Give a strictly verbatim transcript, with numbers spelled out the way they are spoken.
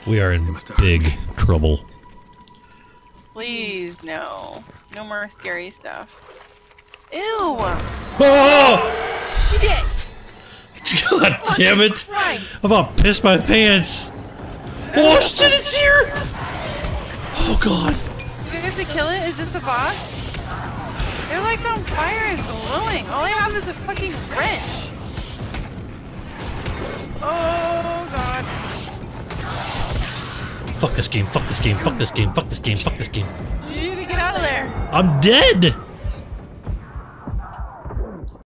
We are in big trouble. Please, no. No more scary stuff. Ew! Oh! Shit! God damn it! Christ. I'm about to piss my pants. Oh shit, it's here! Oh god. Do we have to kill it? Is this the boss? They're like on fire and glowing. All I have is a fucking wrench. Oh god. Fuck this game, fuck this game, fuck this game, fuck this game, fuck this game. You need to get out of there. I'm dead!